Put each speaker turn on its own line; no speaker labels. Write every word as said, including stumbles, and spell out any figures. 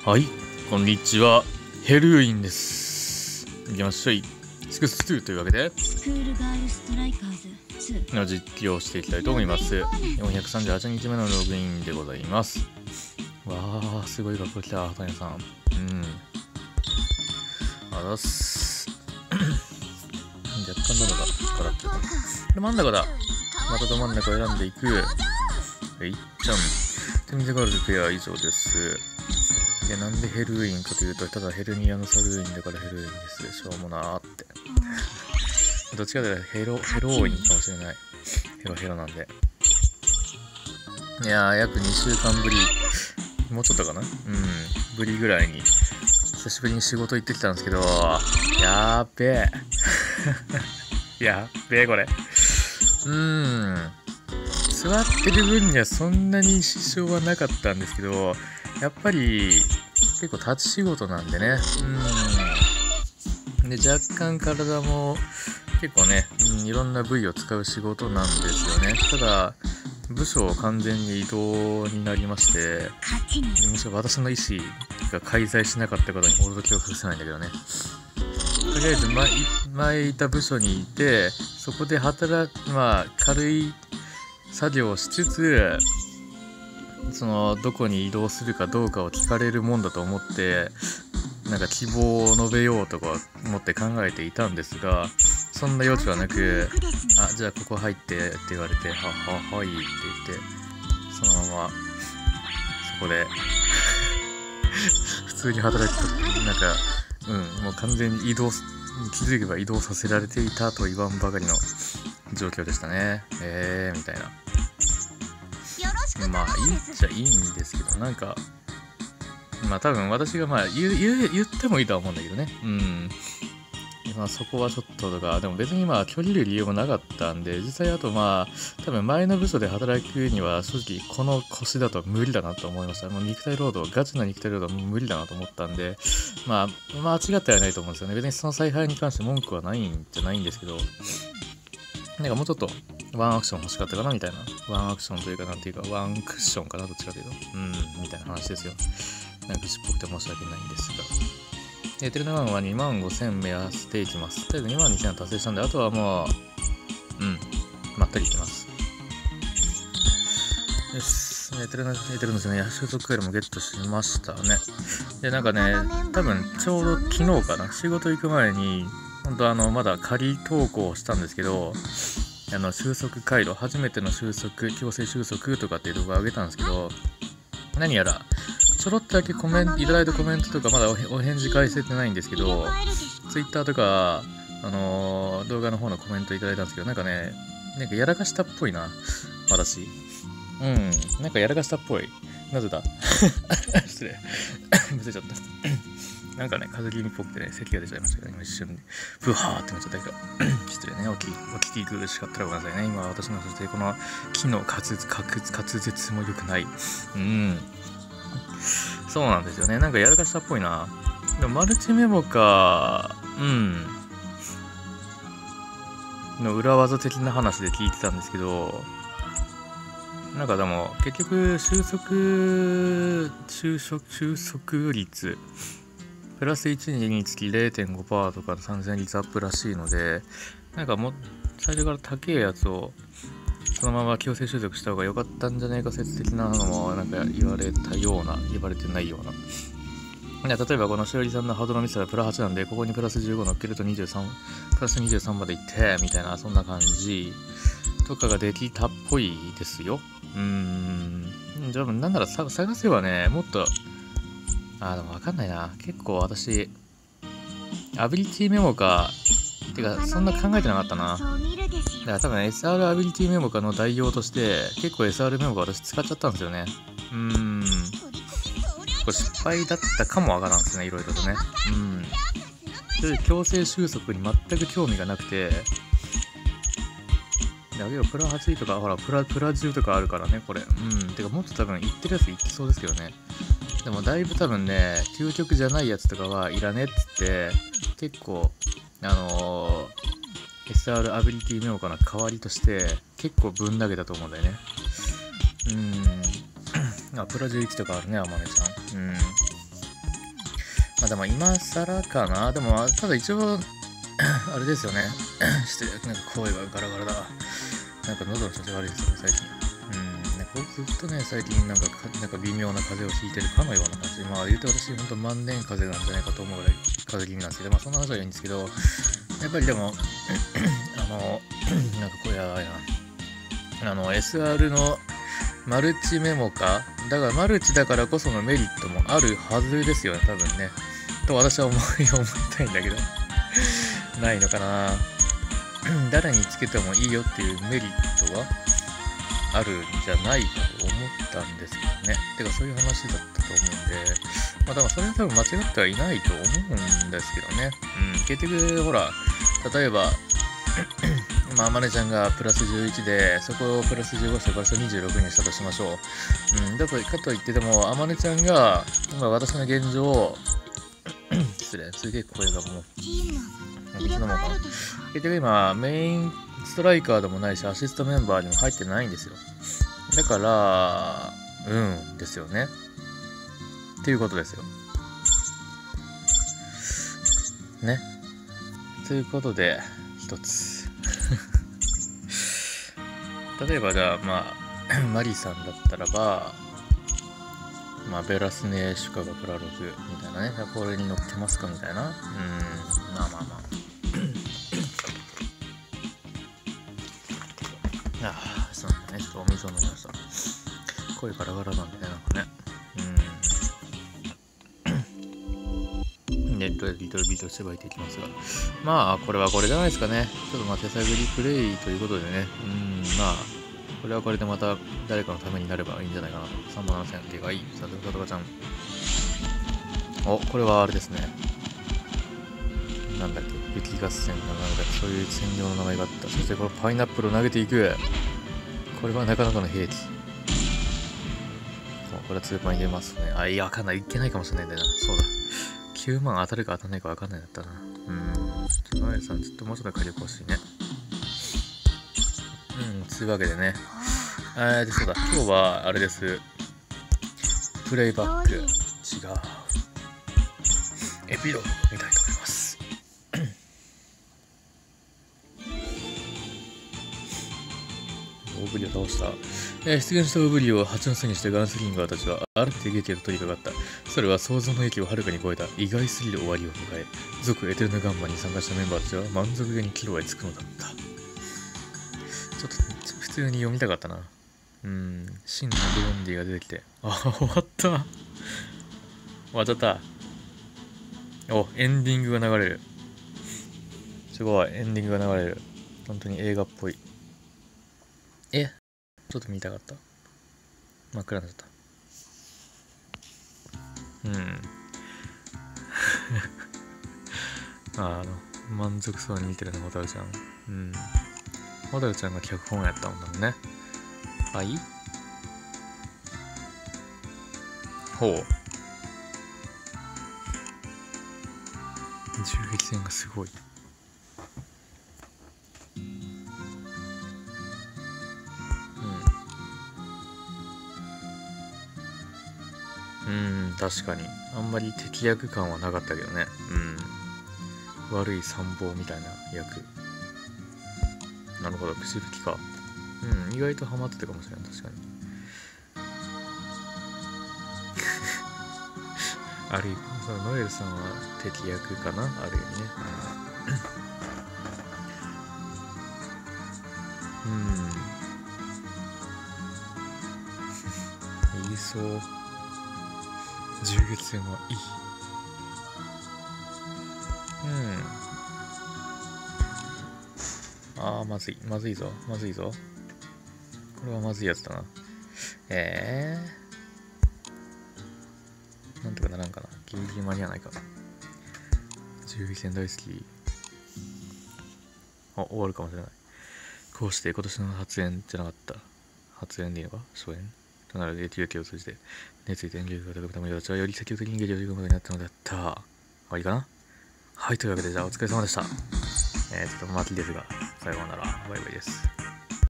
はい、こんにちは。ヘルーインです。いきましょう。シックスにというわけで、
スクールガールストライカーズツー
の実況をしていきたいと思います。よんひゃくさんじゅうはちにちめのログインでございます。わー、すごい学校来た、谷さん。うん。あざっす。若干なのがからってるかも。で、真ん中だ。またど真ん中を選んでいく。えいっちゃん。テミゼガールズペア以上です。で、なんでヘルーインかというと、ただヘルニアのサルーインだからヘルーインです。しょうもなーって。どっちかというとヘロ、ヘローインかもしれない。ヘロヘロなんで。いやー、約にしゅうかんぶり、もうちょっとかなうん、ぶりぐらいに、久しぶりに仕事行ってきたんですけど、やーべえ。やーべえ、これ。うーん。座ってる分にはそんなに支障はなかったんですけど、やっぱり結構立ち仕事なんでね。うん。で、若干体も結構ね、うん、いろんな部位を使う仕事なんですよね。ただ、部署完全に移動になりまして、むしろ私の意思が介在しなかったことに驚きを隠せないんだけどね。とりあえず前、前いた部署にいて、そこで働く、まあ、軽い作業をしつつ、そのどこに移動するかどうかを聞かれるもんだと思ってなんか希望を述べようとか思って考えていたんですが、そんな余地はなく、あ、じゃあここ入ってって言われて、はははいって言ってそのままそこで普通に働くと、なんかうんもう完全に移動、気づけば移動させられていたと言わんばかりの状況でしたね。えーみたいな。まあいいっちゃいいんですけど、なんかまあ多分私がまあ言う言う言ってもいいとは思うんだけどね。うん。まあそこはちょっととか、でも別にまあ距離いる理由もなかったんで、実際あとまあ多分前の部署で働くには正直この腰だと無理だなと思いました。もう肉体労働、ガチな肉体労働はもう無理だなと思ったんで、まあ間違ってはないと思うんですよね。別にその采配に関して文句はないんじゃないんですけど、なんかもうちょっとワンアクション欲しかったかなみたいな。ワンアクションというかなんていうか、ワンクッションかなどっちかというと。うん、みたいな話ですよ。なんか愚痴っぽくて申し訳ないんですが。で、テレナガンはにまんごせん目指していきます。とりあえずにまんにせん達成したんで、あとはもう、うん、まったりいきます。よし。エテルナ、エテルナですね。収束回路もゲットしましたね。で、なんかね、多分ちょうど昨日かな、仕事行く前に、本当あの、まだ仮投稿したんですけど、あの、収束回路、初めての収束、強制収束とかっていう動画を上げたんですけど、何やら、ちょろっとだけコメント、いただいたコメントとかまだお返事返せてないんですけど、Twitter とか、あのー、動画の方のコメントいただいたんですけど、なんかね、なんかやらかしたっぽいな、私。うん、なんかやらかしたっぽい。なぜだ失礼。むせちゃった。なんかね、風邪気味っぽくてね、咳が出ちゃいましたけど、今一瞬で、ブハーってなっちゃったけど、失礼ね、お聞き、お聞き苦しかったらごめんなさいね。今私のそしてこの木の滑舌、滑舌も良くない。うん。そうなんですよね。なんかやらかしたっぽいな。でもマルチメモか、うん。の裏技的な話で聞いてたんですけど、なんかでも結局収束、収束、収束率、プラスいちにつき れいてんごパーセント とかの参戦率アップらしいので、なんかもう最初から高いやつをそのまま強制収束した方が良かったんじゃないか説的なのもなんか言われたような、言われてないような。例えばこのしおりさんのハードのミスはプラはちなんで、ここにプラスじゅうご乗っけるとにじゅうさん、プラスにじゅうさんまでいって、みたいな、そんな感じとかができたっぽいですよ。うーん。じゃあなんなら探せばね、もっと、あーでもわかんないな。結構私、アビリティメモか、てかそんな考えてなかったな。だから多分 エスアール アビリティメモかの代用として、結構 エスアール メモが私使っちゃったんですよね。うーん。これ失敗だったかもわからんですね、いろいろとね。うん。それで強制収束に全く興味がなくて、だけどプラはちとか、ほら、プラ、プラじゅうとかあるからね、これ。うん。てかもっと多分言ってるやつ言ってそうですけどね。でもだいぶ多分ね、究極じゃないやつとかはいらねっつって、結構、あのー、エスアール アビリティメモかな代わりとして、結構ぶん投げたと思うんだよね。うーん。あ、プラじゅういちとかあるね、あまねちゃん。うん。 あでも今更かな。でも、ただ一応、あれですよね。して、なんか声がガラガラだ。なんか喉の調子悪いですよね、最近。うん、ね、こうずっとね、最近なんか、なんか微妙な風邪をひいてるかのような感じで、まあ言うて私、ほんと万年風邪なんじゃないかと思うぐらい風邪気味なんですけど、まあそんな話はいいんですけど、やっぱりでも、あの、なんかこれやばいな。あの、エスアール のマルチメモか。だからマルチだからこそのメリットもあるはずですよね、多分ね。と私は思い、思いたいんだけど。ないのかな。誰につけてもいいよっていうメリットはあるんじゃないかと思ったんですけどね。てかそういう話だったと思うんで、まあだからそれは多分間違ってはいないと思うんですけどね。うん、結局ほら、例えば、まあ、あまねちゃんがプラスじゅういちで、そこをプラスじゅうごしてプラスにじゅうろくにしたとしましょう。うん、だからかといってでも、あまねちゃんが、今私の現状、失礼、すげえ声がもう、別のものかな。結局今、メインストライカーでもないし、アシストメンバーにも入ってないんですよ。だから、うんですよね。っていうことですよ。ね。ということで、一つ。例えばじゃあ、まあ、マリさんだったらば、まあ、ベラスネシュカがプラログみたいなね。これに乗ってますかみたいな。うん、まあまあまあ。ああ、そうなんだね。ちょっとお水を飲みました。声ガラガラなんでね、なんかね。うん。ネットでリトルビートしてばいていきますが。まあ、これはこれじゃないですかね。ちょっとまあ手探りプレイということでね。うん、まあ、これはこれでまた誰かのためになればいいんじゃないかなと。さんまんななせんってがいい。さて、さとかちゃん。お、これはあれですね。なんだっけ、雪合戦かなんだっけ、そういう専用の名前があった。そしてこのパイナップルを投げていく。これはなかなかの兵器。これは通過に出ますね。あ、いや、わかんない。いけないかもしれないんだよな。そうだ。きゅうまん当たるか当たらないかわかんないんだったな。うん。ちょっと、ナエさん、ちょっともうちょっと火力欲しいね。うん、つうわけでね。えー、で、そうだ。今日は、あれです。プレイバック。違う。エピローグ見たいと思います。オーブリを倒した。えー、出現したオーブリを蜂の巣にしてガンスリンガーたちはある手劇へと取り掛かった。それは想像の域をはるかに超えた意外すぎる終わりを迎え、族エテルナガンマに参加したメンバーたちは満足げに帰路へ着くのだった。ちょっと普通に読みたかったな。うーん、真のブロンディが出てきて。あ、終わった。終わっちゃった。お、エンディングが流れる。すごい、エンディングが流れる。本当に映画っぽい。え、ちょっと見たかった。真っ暗になっちゃった。うん。あの、満足そうに見てるね、ホタルちゃん。うん。ホタルちゃんが脚本やったもんだもんね。はい。ほう。銃撃戦がすごい。うん、確かに。あんまり敵役感はなかったけどね。うん。悪い参謀みたいな役。なるほど、口吹きか。うん、意外とハマってたかもしれない、確かに。ある意味、そのノエルさんは敵役かな、ある意味ね。うん。言いそう。銃撃戦はいい。うん。ああ、まずい。まずいぞ。まずいぞ。これはまずいやつだな。えー。なんとかならんかな。ギリギリ間に合わないか。銃撃戦大好き。あ、終わるかもしれない。こうして今年の発煙じゃなかった。発煙でいいのか初煙となるエティオピアを通じて熱意と演技が高くためたちはより積極的にengageを取り組むことになったのだった。終わりかな。はい、というわけでじゃあお疲れ様でした。えー、ちょっと巻きですが、さようなら。バイバイです。